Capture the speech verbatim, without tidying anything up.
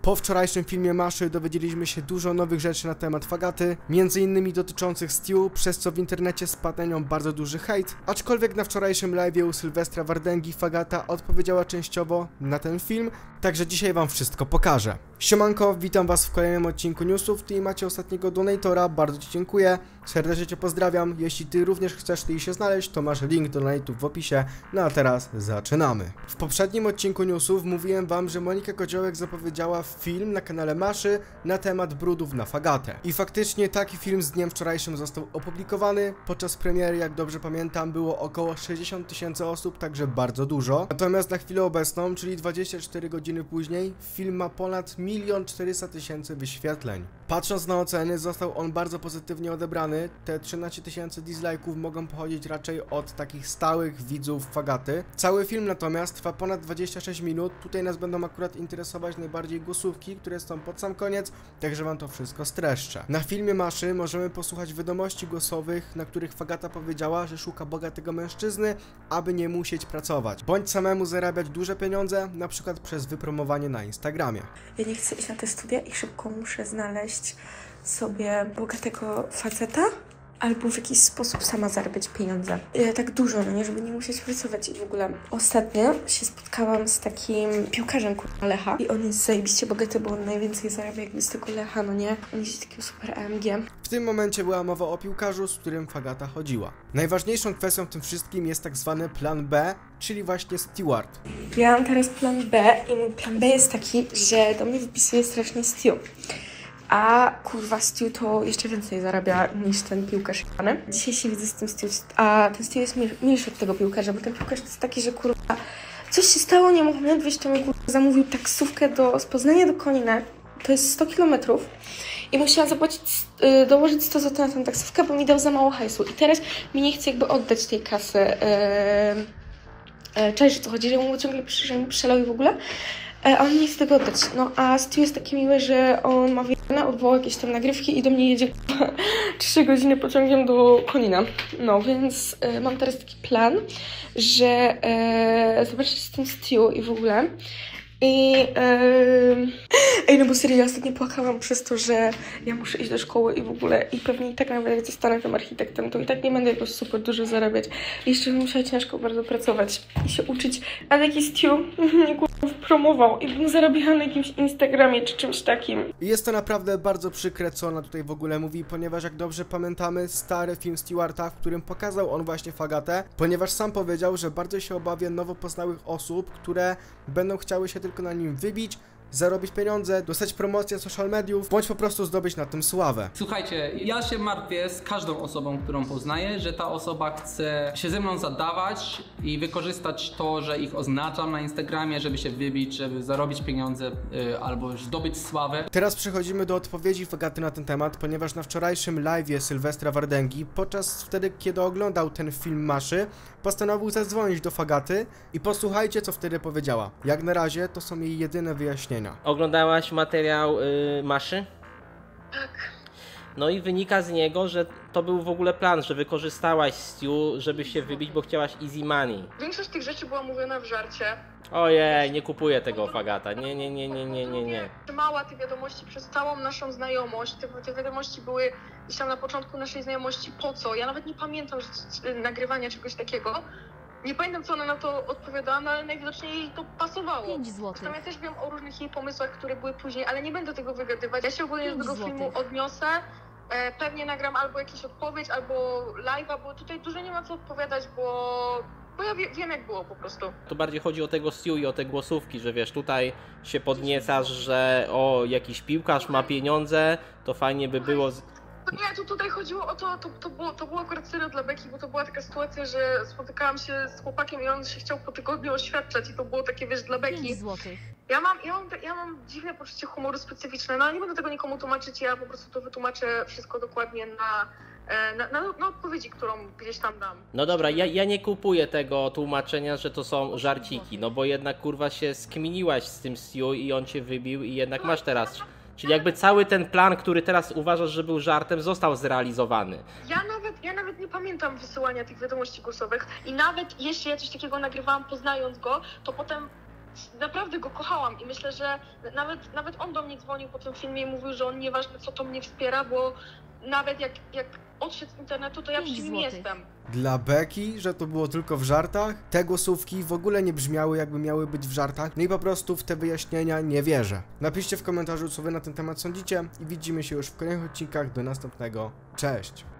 Po wczorajszym filmie Maszy dowiedzieliśmy się dużo nowych rzeczy na temat Fagaty, między innymi dotyczących Stu, przez co w internecie spadł na nią bardzo duży hejt, aczkolwiek na wczorajszym live'ie u Sylwestra Wardęgi Fagata odpowiedziała częściowo na ten film, także dzisiaj wam wszystko pokażę. Siemanko, witam was w kolejnym odcinku newsów. Ty macie ostatniego donatora, bardzo ci dziękuję, serdecznie cię pozdrawiam. Jeśli ty również chcesz tutaj się znaleźć, to masz link do donate'ów w opisie. No a teraz zaczynamy. W poprzednim odcinku newsów mówiłem wam, że Monika Koziołek zapowiedziała film na kanale Maszy na temat brudów na Fagatę. I faktycznie taki film z dniem wczorajszym został opublikowany. Podczas premiery, jak dobrze pamiętam, było około sześćdziesiąt tysięcy osób, także bardzo dużo. Natomiast na chwilę obecną, czyli dwadzieścia cztery godziny później, film ma ponad milion czterysta tysięcy wyświetleń. Patrząc na oceny, został on bardzo pozytywnie odebrany. Te trzynaście tysięcy dislike'ów mogą pochodzić raczej od takich stałych widzów Fagaty. Cały film natomiast trwa ponad dwadzieścia sześć minut. Tutaj nas będą akurat interesować najbardziej głosówki, które są pod sam koniec, także wam to wszystko streszczę. Na filmie Maszy możemy posłuchać wiadomości głosowych, na których Fagata powiedziała, że szuka bogatego mężczyzny, aby nie musieć pracować, bądź samemu zarabiać duże pieniądze, na przykład przez wypromowanie na Instagramie. Ja nie chcę iść na te studia i szybko muszę znaleźć sobie bogatego faceta, albo w jakiś sposób sama zarabiać pieniądze. Ja tak dużo, no nie, żeby nie musieć pracować. I w ogóle ostatnio się spotkałam z takim piłkarzem, kurwa, Lecha. I on jest zajebiście bogaty, bo on najwięcej zarabia jakby z tego Lecha, no nie? On jest takiego super A M G. W tym momencie była mowa o piłkarzu, z którym Fagata chodziła. Najważniejszą kwestią w tym wszystkim jest tak zwany plan B, czyli właśnie steward. Ja mam teraz plan B i mój plan B jest taki, że do mnie wpisuje strasznie Stu. A kurwa, Stu to jeszcze więcej zarabia niż ten piłkarz jebany. Dzisiaj się widzę z tym Stu, a ten Stu jest mniejszy od tego piłkarza, bo ten piłkarz to jest taki, że kurwa coś się stało, nie mógł mnie odwieźć, to mi kurwa zamówił taksówkę do, z Poznania do Konina, to jest sto kilometrów i musiałam zapłacić, yy, dołożyć sto złotych na tę taksówkę, bo mi dał za mało hajsu i teraz mi nie chce jakby oddać tej kasy. Yy, yy, Cześć, o co chodzi, że mu ciągle pisze, że mi przelał i w ogóle. A on nie chce tego oddać. No a Stu jest taki miły, że on ma wyjechane, odwołał jakieś tam nagrywki i do mnie jedzie trzy godziny pociągiem do Konina. No więc e, mam teraz taki plan, że e, zobaczyć z tym Stu i w ogóle. I e, ej, no bo serio, ja ostatnio płakałam przez to, że ja muszę iść do szkoły i w ogóle i pewnie i tak nawet jak zostanę tym architektem, to i tak nie będę jakoś super dużo zarabiać. I jeszcze bym musiała ciężko bardzo pracować i się uczyć, ale jaki Stu mnie promował i bym zarabiała na jakimś Instagramie czy czymś takim. I jest to naprawdę bardzo przykre, co ona tutaj w ogóle mówi, ponieważ jak dobrze pamiętamy stary film Stewarta, w którym pokazał on właśnie Fagatę, ponieważ sam powiedział, że bardzo się obawia nowo poznałych osób, które będą chciały się tylko na nim wybić, zarobić pieniądze, dostać promocję social mediów, bądź po prostu zdobyć na tym sławę. Słuchajcie, ja się martwię z każdą osobą, którą poznaję, że ta osoba chce się ze mną zadawać i wykorzystać to, że ich oznaczam na Instagramie, żeby się wybić, żeby zarobić pieniądze yy, albo zdobyć sławę. Teraz przechodzimy do odpowiedzi Fagaty na ten temat, ponieważ na wczorajszym live'ie Sylwestra Wardęgi, podczas wtedy, kiedy oglądał ten film Maszy, postanowił zadzwonić do Fagaty i posłuchajcie, co wtedy powiedziała. Jak na razie to są jej jedyne wyjaśnienia. Oglądałaś materiał y, Maszy? Tak. No i wynika z niego, że to był w ogóle plan, że wykorzystałaś Stu, żeby się wybić, bo chciałaś easy money. Większość tych rzeczy była mówiona w żarcie. Ojej, nie kupuję tego, Fagata. Nie, nie, nie, nie, nie, nie, nie. Trzymała te wiadomości przez całą naszą znajomość. Te, te wiadomości były gdzieś tam na początku naszej znajomości. Po co? Ja nawet nie pamiętam że, nagrywania czegoś takiego. Nie pamiętam, co ona na to odpowiadała, no ale najwidoczniej jej to pasowało. pięć złotych. Tam ja też wiem o różnych jej pomysłach, które były później, ale nie będę tego wygadywać. Ja się ogólnie do tego filmu odniosę. E, pewnie nagram albo jakąś odpowiedź, albo live'a, bo tutaj dużo nie ma co odpowiadać, bo... Bo ja wie, wiem, jak było po prostu. To bardziej chodzi o tego Stu i o te głosówki, że wiesz, tutaj się podniecasz, że o, jakiś piłkarz ma pieniądze, to fajnie by było... Z... To nie, tu tutaj chodziło o to, to, to, było, to było akurat serio dla Beki, bo to była taka sytuacja, że spotykałam się z chłopakiem i on się chciał po tygodniu oświadczać i to było takie, wiesz, dla Beki. pięć złotych. Ja mam, ja, mam, ja mam dziwne poczucie humoru specyficzne, no ale nie będę tego nikomu tłumaczyć, ja po prostu to wytłumaczę wszystko dokładnie na, na, na, na odpowiedzi, którą gdzieś tam dam. No dobra, ja, ja nie kupuję tego tłumaczenia, że to są żarciki, no bo jednak kurwa się skminiłaś z tym Stu i on cię wybił i jednak masz teraz... Czyli jakby cały ten plan, który teraz uważasz, że był żartem, został zrealizowany. Ja nawet, ja nawet nie pamiętam wysyłania tych wiadomości głosowych i nawet jeśli ja coś takiego nagrywałam poznając go, to potem naprawdę go kochałam i myślę, że nawet, nawet on do mnie dzwonił po tym filmie i mówił, że on nieważne co to mnie wspiera, bo nawet jak, jak odszedł z internetu, to ja przy nim jestem. Dla Beki, że to było tylko w żartach? Te głosówki w ogóle nie brzmiały, jakby miały być w żartach. No i po prostu w te wyjaśnienia nie wierzę. Napiszcie w komentarzu, co wy na ten temat sądzicie i widzimy się już w kolejnych odcinkach. Do następnego. Cześć!